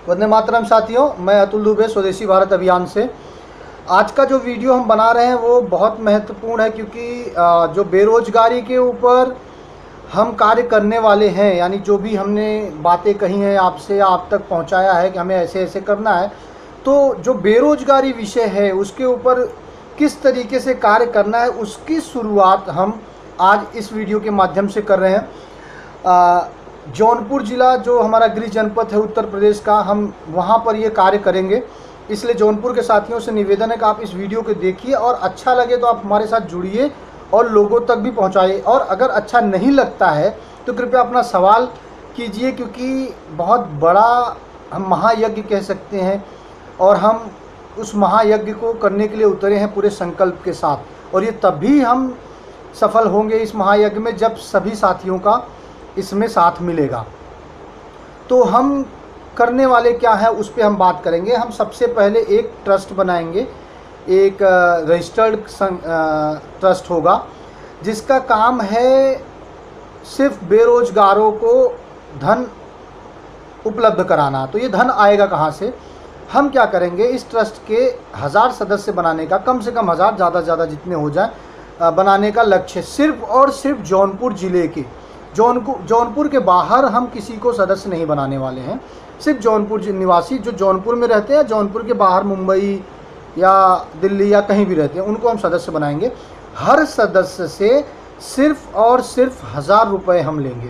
वंदे मातरम साथियों, मैं अतुल दुबे स्वदेशी भारत अभियान से। आज का जो वीडियो हम बना रहे हैं वो बहुत महत्वपूर्ण है, क्योंकि जो बेरोजगारी के ऊपर हम कार्य करने वाले हैं, यानी जो भी हमने बातें कही हैं आपसे, आप तक पहुंचाया है कि हमें ऐसे ऐसे करना है, तो जो बेरोजगारी विषय है उसके ऊपर किस तरीके से कार्य करना है उसकी शुरुआत हम आज इस वीडियो के माध्यम से कर रहे हैं। जौनपुर ज़िला जो हमारा गृह जनपद है उत्तर प्रदेश का, हम वहाँ पर ये कार्य करेंगे। इसलिए जौनपुर के साथियों से निवेदन है कि आप इस वीडियो को देखिए और अच्छा लगे तो आप हमारे साथ जुड़िए और लोगों तक भी पहुँचाइए, और अगर अच्छा नहीं लगता है तो कृपया अपना सवाल कीजिए, क्योंकि बहुत बड़ा हम महायज्ञ कह सकते हैं और हम उस महायज्ञ को करने के लिए उतरे हैं पूरे संकल्प के साथ, और ये तभी हम सफल होंगे इस महायज्ञ में जब सभी साथियों का इसमें साथ मिलेगा। तो हम करने वाले क्या है उस पर हम बात करेंगे। हम सबसे पहले एक ट्रस्ट बनाएंगे, एक रजिस्टर्ड ट्रस्ट होगा जिसका काम है सिर्फ बेरोजगारों को धन उपलब्ध कराना। तो ये धन आएगा कहाँ से? हम क्या करेंगे, इस ट्रस्ट के 1000 सदस्य बनाने का, कम से कम 1000, ज़्यादा से ज़्यादा जितने हो जाए बनाने का लक्ष्य, सिर्फ और सिर्फ जौनपुर ज़िले के। जौनपुर के बाहर हम किसी को सदस्य नहीं बनाने वाले हैं। सिर्फ जौनपुर निवासी जो जौनपुर में रहते हैं, जौनपुर के बाहर मुंबई या दिल्ली या कहीं भी रहते हैं, उनको हम सदस्य बनाएंगे। हर सदस्य से सिर्फ और सिर्फ 1000 रुपये हम लेंगे।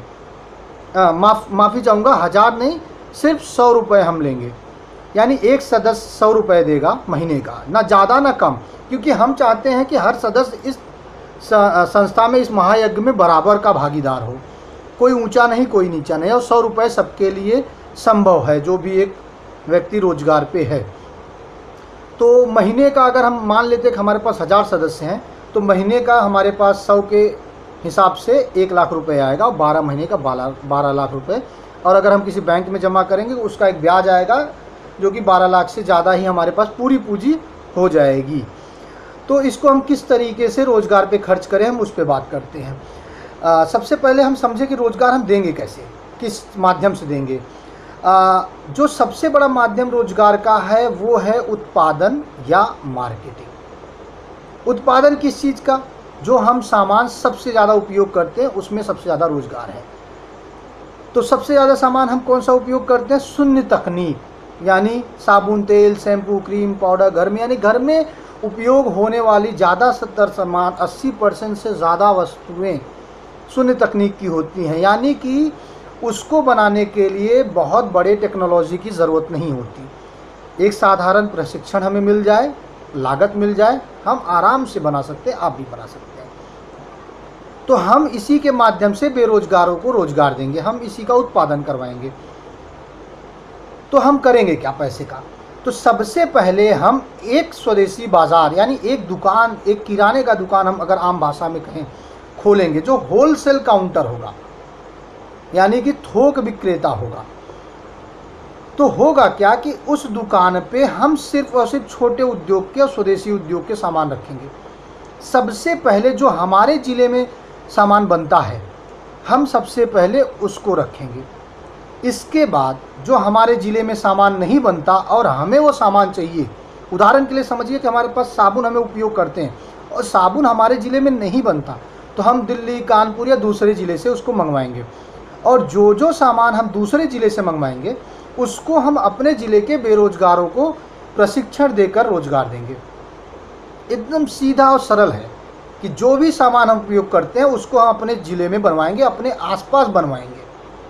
माफ़ी चाहूँगा, 1000 नहीं, सिर्फ 100 रुपये हम लेंगे। यानी एक सदस्य 100 रुपये देगा महीने का, ना ज़्यादा ना कम, क्योंकि हम चाहते हैं कि हर सदस्य इस संस्था में, इस महायज्ञ में बराबर का भागीदार हो। कोई ऊंचा नहीं, कोई नीचा नहीं, और 100 रुपये सबके लिए संभव है जो भी एक व्यक्ति रोजगार पे है। तो महीने का अगर हम मान लेते हैं कि हमारे पास 1000 सदस्य हैं, तो महीने का हमारे पास 100 के हिसाब से 1 लाख रुपए आएगा, और 12 महीने का 12 लाख रुपए। और अगर हम किसी बैंक में जमा करेंगे उसका एक ब्याज आएगा जो कि 12 लाख से ज़्यादा ही हमारे पास पूरी पूंजी हो जाएगी। तो इसको हम किस तरीके से रोज़गार पे खर्च करें, हम उस पर बात करते हैं। सबसे पहले हम समझें कि रोज़गार हम देंगे कैसे, किस माध्यम से देंगे। जो सबसे बड़ा माध्यम रोज़गार का है वो है उत्पादन या मार्केटिंग। उत्पादन किस चीज़ का? जो हम सामान सबसे ज़्यादा उपयोग करते हैं उसमें सबसे ज़्यादा रोज़गार है। तो सबसे ज़्यादा सामान हम कौन सा उपयोग करते हैं? शून्य तकनीक, यानी साबुन, तेल, शैम्पू, क्रीम, पाउडर। घर में, यानी घर में उपयोग होने वाली ज़्यादातर सामान, 80% से ज़्यादा वस्तुएं शून्य तकनीक की होती हैं। यानी कि उसको बनाने के लिए बहुत बड़े टेक्नोलॉजी की ज़रूरत नहीं होती। एक साधारण प्रशिक्षण हमें मिल जाए, लागत मिल जाए, हम आराम से बना सकते हैं, आप भी बना सकते हैं। तो हम इसी के माध्यम से बेरोजगारों को रोजगार देंगे, हम इसी का उत्पादन करवाएंगे। तो हम करेंगे क्या पैसे का? तो सबसे पहले हम एक स्वदेशी बाज़ार, यानी एक दुकान, एक किराने का दुकान हम अगर आम भाषा में कहें, खोलेंगे, जो होलसेल काउंटर होगा, यानी कि थोक विक्रेता होगा। तो होगा क्या कि उस दुकान पे हम सिर्फ और सिर्फ छोटे उद्योग के और स्वदेशी उद्योग के सामान रखेंगे। सबसे पहले जो हमारे ज़िले में सामान बनता है हम सबसे पहले उसको रखेंगे। इसके बाद जो हमारे ज़िले में सामान नहीं बनता और हमें वो सामान चाहिए, उदाहरण के लिए समझिए कि हमारे पास साबुन हमें उपयोग करते हैं और साबुन हमारे ज़िले में नहीं बनता, तो हम दिल्ली, कानपुर या दूसरे ज़िले से उसको मंगवाएंगे। और जो सामान हम दूसरे ज़िले से मंगवाएंगे उसको हम अपने ज़िले के बेरोजगारों को प्रशिक्षण देकर रोजगार देंगे। एकदम सीधा और सरल है कि जो भी सामान हम उपयोग करते हैं उसको हम अपने ज़िले में बनवाएंगे, अपने आसपास बनवाएंगे।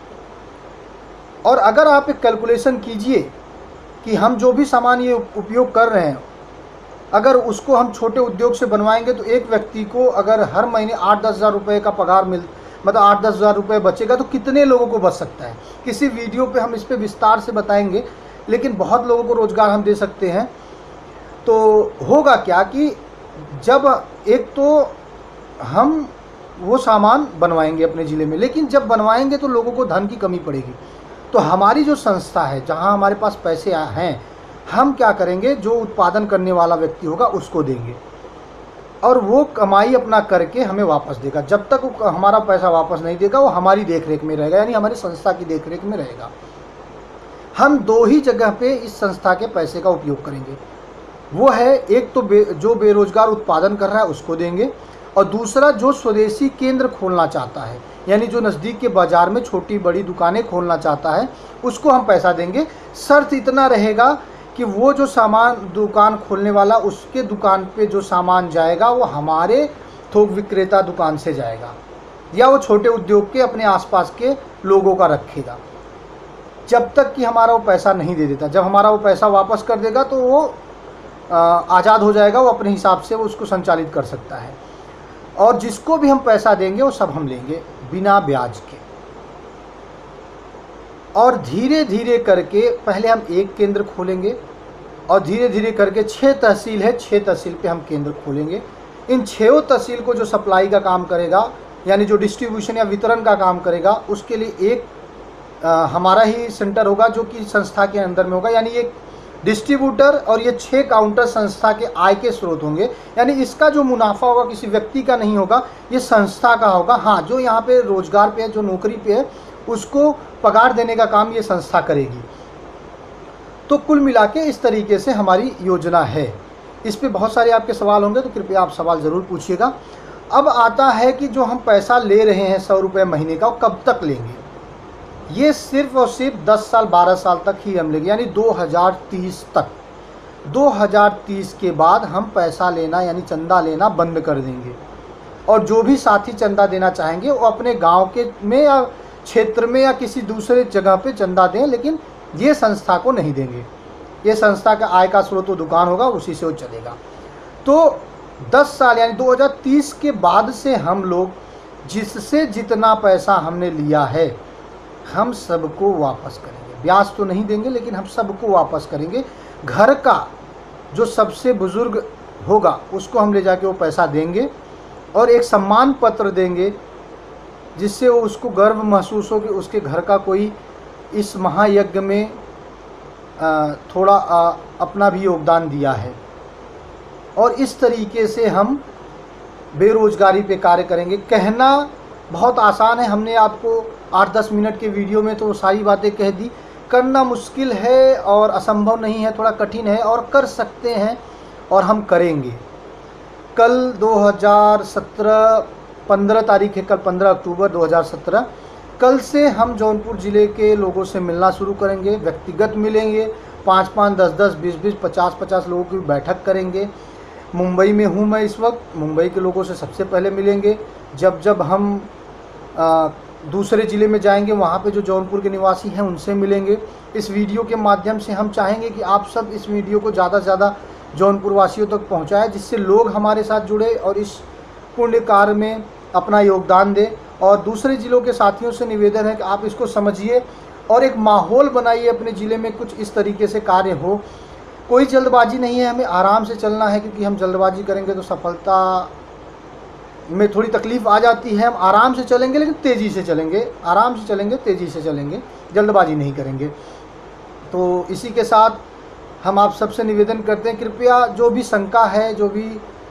और अगर आप एक कैलकुलेशन कीजिए कि हम जो भी सामान ये उपयोग कर रहे हैं, अगर उसको हम छोटे उद्योग से बनवाएंगे तो एक व्यक्ति को अगर हर महीने 8-10 हज़ार रुपये का पगार मतलब 8-10 हज़ार रुपये बचेगा, तो कितने लोगों को बच सकता है? किसी वीडियो पे हम इस पे विस्तार से बताएंगे, लेकिन बहुत लोगों को रोज़गार हम दे सकते हैं। तो होगा क्या कि जब एक तो हम वो सामान बनवाएंगे अपने ज़िले में, लेकिन जब बनवाएंगे तो लोगों को धन की कमी पड़ेगी। तो हमारी जो संस्था है, जहाँ हमारे पास पैसे हैं, हम क्या करेंगे, जो उत्पादन करने वाला व्यक्ति होगा उसको देंगे और वो कमाई अपना करके हमें वापस देगा। जब तक वो हमारा पैसा वापस नहीं देगा वो हमारी देखरेख में रहेगा, यानी हमारी संस्था की देखरेख में रहेगा। हम दो ही जगह पे इस संस्था के पैसे का उपयोग करेंगे। वो है एक तो जो बेरोजगार उत्पादन कर रहा है उसको देंगे, और दूसरा जो स्वदेशी केंद्र खोलना चाहता है, यानी जो नज़दीक के बाज़ार में छोटी बड़ी दुकानें खोलना चाहता है उसको हम पैसा देंगे। शर्त इतना रहेगा कि वो जो सामान दुकान खोलने वाला, उसके दुकान पे जो सामान जाएगा वो हमारे थोक विक्रेता दुकान से जाएगा, या वो छोटे उद्योग के अपने आसपास के लोगों का रखेगा, जब तक कि हमारा वो पैसा नहीं दे देता। जब हमारा वो पैसा वापस कर देगा तो वो आज़ाद हो जाएगा, वो अपने हिसाब से वो उसको संचालित कर सकता है। और जिसको भी हम पैसा देंगे वो सब हम लेंगे बिना ब्याज के। और धीरे धीरे करके पहले हम एक केंद्र खोलेंगे, और धीरे धीरे करके 6 तहसील है, 6 तहसील पे हम केंद्र खोलेंगे। इन 6 तहसील को जो सप्लाई का काम करेगा, यानी जो डिस्ट्रीब्यूशन या वितरण का काम करेगा, उसके लिए एक हमारा ही सेंटर होगा जो कि संस्था के अंदर में होगा। यानी एक डिस्ट्रीब्यूटर और ये 6 काउंटर संस्था के आय के स्रोत होंगे। यानी इसका जो मुनाफा होगा किसी व्यक्ति का नहीं होगा, ये संस्था का होगा। हाँ, जो यहाँ पे रोजगार पे है, जो नौकरी पे है, उसको पगार देने का काम ये संस्था करेगी। तो कुल मिला के इस तरीके से हमारी योजना है। इस पे बहुत सारे आपके सवाल होंगे, तो कृपया आप सवाल ज़रूर पूछिएगा। अब आता है कि जो हम पैसा ले रहे हैं 100 रुपये महीने का, वो कब तक लेंगे? ये सिर्फ और सिर्फ 10 साल 12 साल तक ही हम लेंगे, यानी 2030 तक। 2030 के बाद हम पैसा लेना यानी चंदा लेना बंद कर देंगे, और जो भी साथी चंदा देना चाहेंगे वो अपने गांव के में या क्षेत्र में या किसी दूसरे जगह पे चंदा दें, लेकिन ये संस्था को नहीं देंगे। ये संस्था का आय का स्रोत वो दुकान होगा, उसी से वो चलेगा। तो 10 साल यानी 2030 के बाद से हम लोग जिससे जितना पैसा हमने लिया है हम सबको वापस करेंगे। ब्याज तो नहीं देंगे, लेकिन हम सबको वापस करेंगे। घर का जो सबसे बुजुर्ग होगा उसको हम ले जाके वो पैसा देंगे, और एक सम्मान पत्र देंगे जिससे वो उसको गर्व महसूस हो कि उसके घर का कोई इस महायज्ञ में थोड़ा अपना भी योगदान दिया है। और इस तरीके से हम बेरोजगारी पे कार्य करेंगे। कहना बहुत आसान है, हमने आपको 8-10 मिनट के वीडियो में तो सारी बातें कह दी। करना मुश्किल है और असंभव नहीं है, थोड़ा कठिन है, और कर सकते हैं और हम करेंगे। कल 2017 15 तारीख है, कल 15 अक्टूबर 2017। कल से हम जौनपुर ज़िले के लोगों से मिलना शुरू करेंगे। व्यक्तिगत मिलेंगे, 5-5, 10-10, 20-20, 50-50 लोगों की बैठक करेंगे। मुंबई में हूँ मैं इस वक्त, मुंबई के लोगों से सबसे पहले मिलेंगे। जब हम दूसरे ज़िले में जाएंगे वहाँ पे जो जौनपुर के निवासी हैं उनसे मिलेंगे। इस वीडियो के माध्यम से हम चाहेंगे कि आप सब इस वीडियो को ज़्यादा से ज़्यादा जौनपुर वासियों तक पहुँचाएं, जिससे लोग हमारे साथ जुड़े और इस पुण्य कार्य में अपना योगदान दें। और दूसरे ज़िलों के साथियों से निवेदन है कि आप इसको समझिए और एक माहौल बनाइए अपने ज़िले में, कुछ इस तरीके से कार्य हो। कोई जल्दबाजी नहीं है, हमें आराम से चलना है, क्योंकि हम जल्दबाजी करेंगे तो सफलता में थोड़ी तकलीफ़ आ जाती है। हम आराम से चलेंगे, लेकिन तेज़ी से चलेंगे, आराम से चलेंगे, तेज़ी से चलेंगे, जल्दबाजी नहीं करेंगे। तो इसी के साथ हम आप सबसे निवेदन करते हैं, कृपया जो भी शंका है, जो भी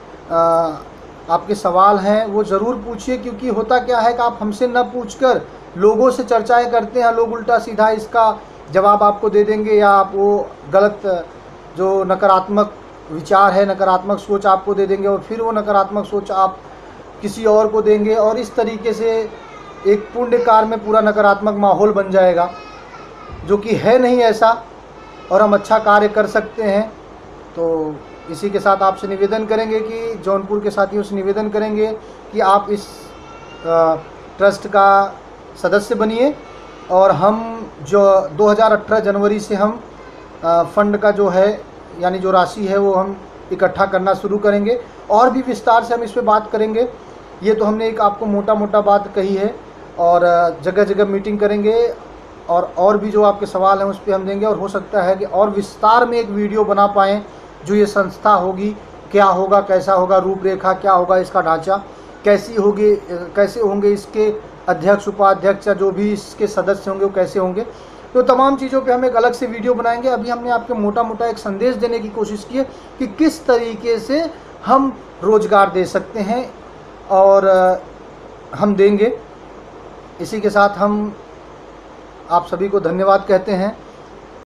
आपके सवाल हैं वो ज़रूर पूछिए। क्योंकि होता क्या है कि आप हमसे न पूछकर लोगों से चर्चाएं करते हैं, लोग उल्टा सीधा इसका जवाब आपको दे देंगे, या आप वो गलत जो नकारात्मक विचार है, नकारात्मक सोच आपको दे देंगे, और फिर वो नकारात्मक सोच आप किसी और को देंगे, और इस तरीके से एक पुण्य कार्य में पूरा नकारात्मक माहौल बन जाएगा, जो कि है नहीं ऐसा, और हम अच्छा कार्य कर सकते हैं। तो इसी के साथ आपसे निवेदन करेंगे कि जौनपुर के साथियों से निवेदन करेंगे कि आप इस ट्रस्ट का सदस्य बनिए, और हम जो 2018 जनवरी से हम फंड का जो है यानी जो राशि है वो हम इकट्ठा करना शुरू करेंगे। और भी विस्तार से हम इस पर बात करेंगे। ये तो हमने एक आपको मोटा मोटा बात कही है, और जगह जगह मीटिंग करेंगे, और भी जो आपके सवाल हैं उस पर हम देंगे। और हो सकता है कि और विस्तार में एक वीडियो बना पाएँ, जो ये संस्था होगी, क्या होगा, कैसा होगा, रूपरेखा क्या होगा, इसका ढांचा कैसी होगी, कैसे होंगे इसके अध्यक्ष, उपाध्यक्ष, या जो भी इसके सदस्य होंगे वो कैसे होंगे। तो तमाम चीज़ों पे हम एक अलग से वीडियो बनाएंगे। अभी हमने आपको मोटा मोटा एक संदेश देने की कोशिश की है कि किस तरीके से हम रोज़गार दे सकते हैं, और हम देंगे। इसी के साथ हम आप सभी को धन्यवाद कहते हैं।